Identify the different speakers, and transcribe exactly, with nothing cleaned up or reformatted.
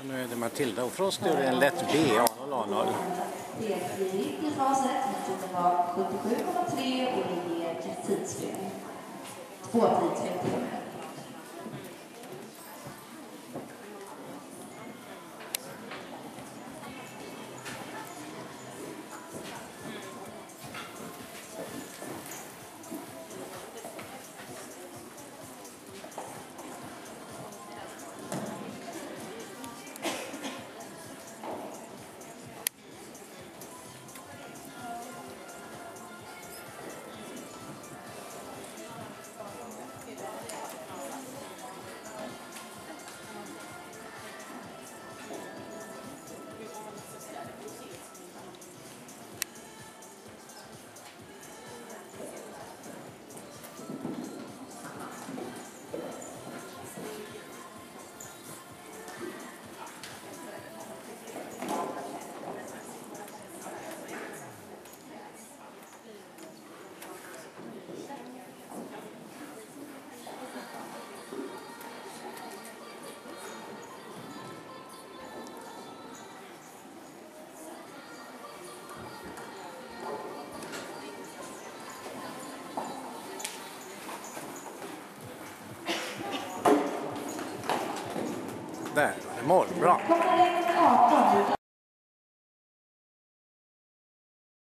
Speaker 1: Nu är det Matilda och Frost, det är en lätt B, A noll A noll.
Speaker 2: Det är frivilligt i faset, tiden var sjuttiosju komma tre och det ger ett tidsfel. Två tidsfel till och med.
Speaker 1: Där var det mål, bra.